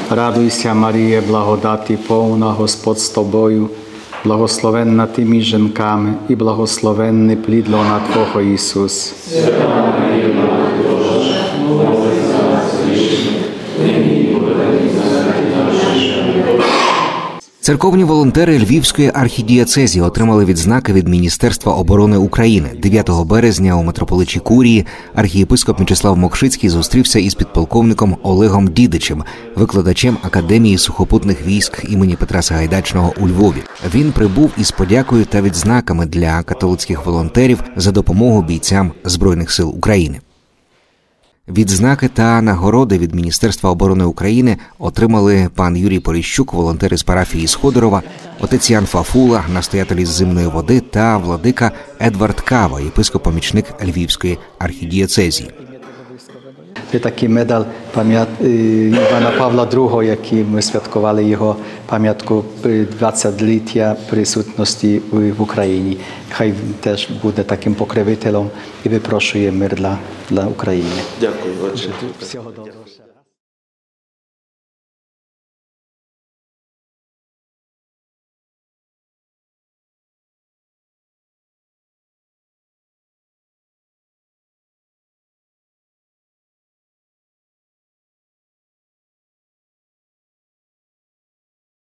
Радуйся, Маріє, благодаті повна, Господь з тобою, благословенна ти між жінками, і благословенний плід лона Твого, Ісус. Церковні волонтери Львівської архідієцезії отримали відзнаки від Міністерства оборони України. 9 березня у митрополичій Курії архієпископ Мічеслав Мокшицький зустрівся із підполковником Олегом Дідичем, викладачем Академії сухопутних військ імені Петра Сагайдачного у Львові. Він прибув із подякою та відзнаками для католицьких волонтерів за допомогу бійцям Збройних сил України. Відзнаки та нагороди від Міністерства оборони України отримали пан Юрій Поліщук, волонтери з парафії Сходорова, отець Ян Фафула, настоятель із Зимної води та владика Едвард Кава, єпископ-помічник Львівської архідієцезії. Це такий медаль Івана Павла II, який ми святкували його пам'ятку 20-ліття присутності в Україні. Хай теж буде таким покровителем і випрошує мир для України. Дякую. Всього доброго.